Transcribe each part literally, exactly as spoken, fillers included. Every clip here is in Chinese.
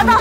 到！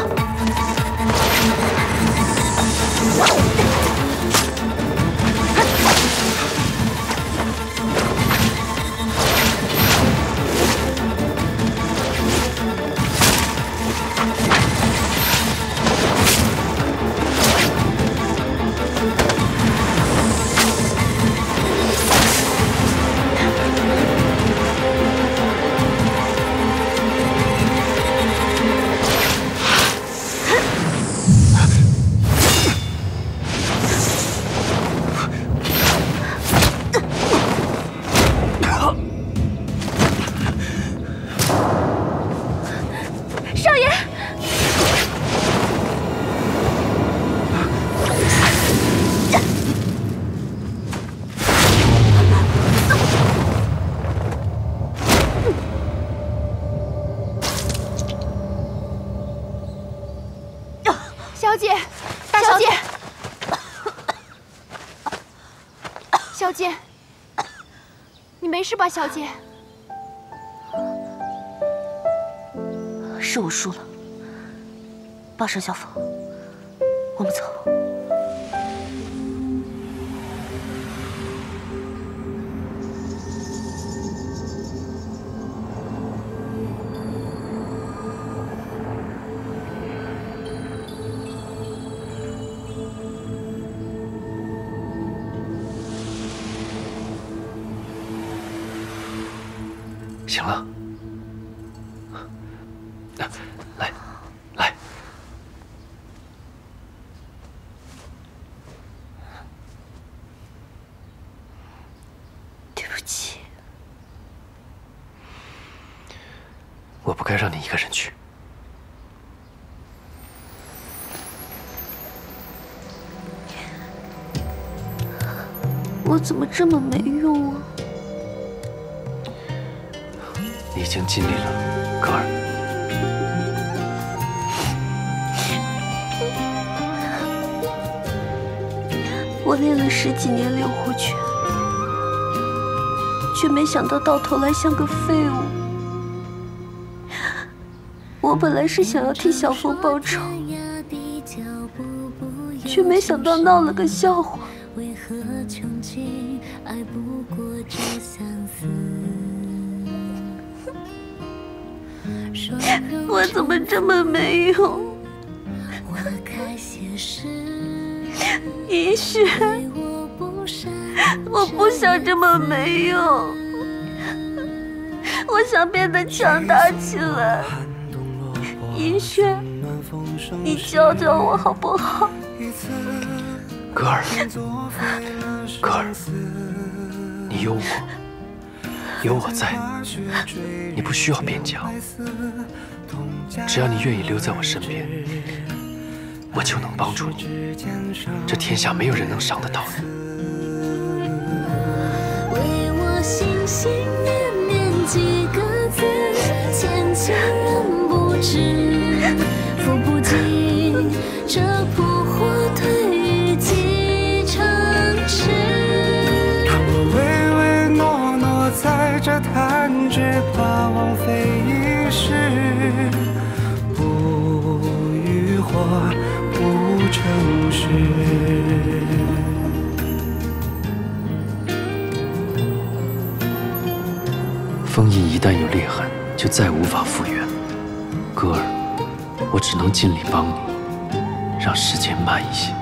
小姐，大小姐，小姐，你没事吧，小姐？ 是我输了，报上校府，我们走。 行了，来，来， 对不起， 我不该让你一个人去。 我怎么这么没用啊？ 你已经尽力了，格尔。 我练了十几年柳湖拳，却没想到到头来像个废物。我本来是想要替小凤报仇，却没想到闹了个笑话。我怎么这么没用？一雪，我不想这么没用，我想变得强大起来。一雪，你教教我好不好？ 格尔，格尔，你有我，有我在，你不需要变强。 只要你愿意留在我身边，我就能帮助你。这天下没有人能伤得到你。 为我心心念念几个字，千千人不知，付不尽这扑火堆于几城池。 看我唯唯诺诺在这弹指，怕枉费一世。 不诚实。 封印一旦有裂痕，就再无法复原。格尔，我只能尽力帮你，让时间慢一些。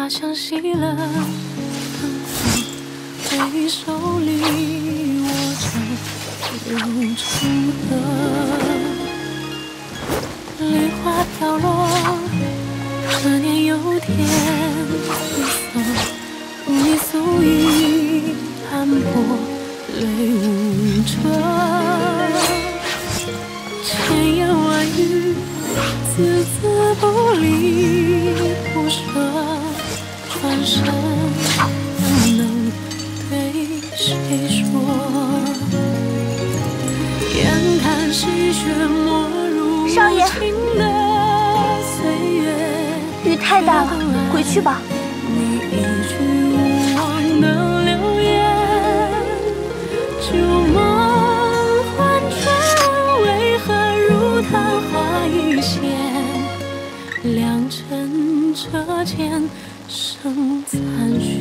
他像熄了灯火，回首里握着流成河，梨花飘落，这年又添一色，如你素衣斑驳，泪无遮。千言万语，字字不离不舍，转身又能对谁说？眼看细雪没入少爷， 情的岁月， 雨太大了，回去吧。 你一句无望的流言，旧梦幻春为何如昙花一现？良辰折剑生残雪。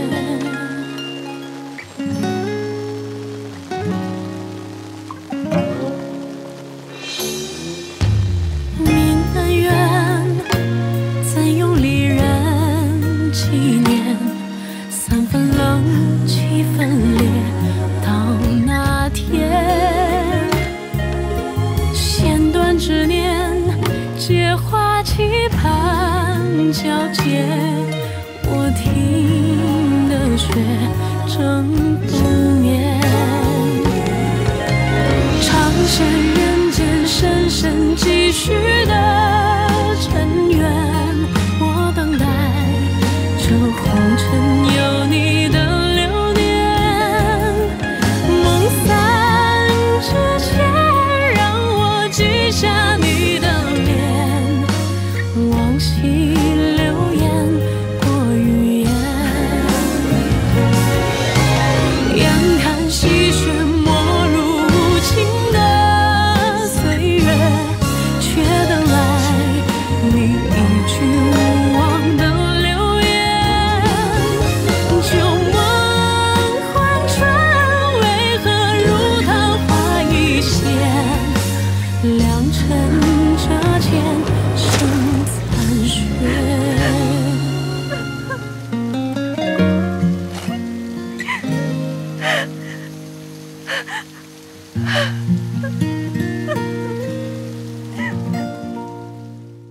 命恩怨，怎用离人纪念？三分冷，七分烈，到那天，弦断执念，结花期盼交接。我听得雪正冬眠，长线人间深深积蓄的尘缘，我等待这红尘有你的流年。梦散之前，让我记下